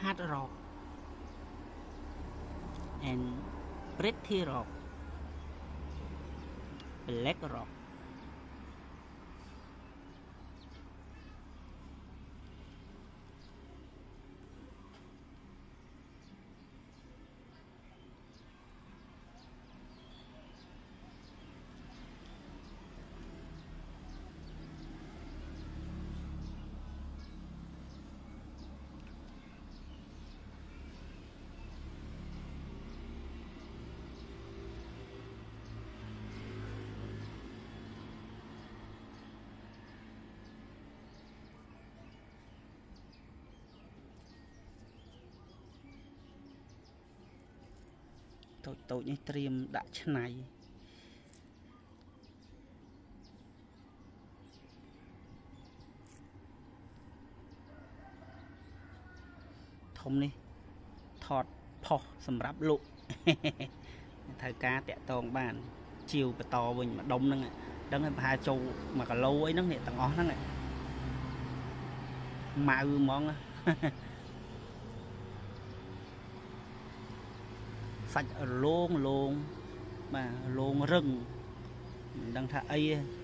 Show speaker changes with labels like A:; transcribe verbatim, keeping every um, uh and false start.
A: hard rock and pretty rock black rock តូចតូចនេះត្រៀមដាក់ឆ្នៃធំនេះថតផុសសម្រាប់លក់ត្រូវការតាក់តងបានជាវបន្តវិញម្ដុំហ្នឹងដឹងហើយប្រហែលចូលមួយគីឡូអីហ្នឹងនេះទាំងអស់ហ្នឹងម៉ៅហ្មងសាច់លោងលោងបាទលោងរឹងមិនដឹងថាអីទេ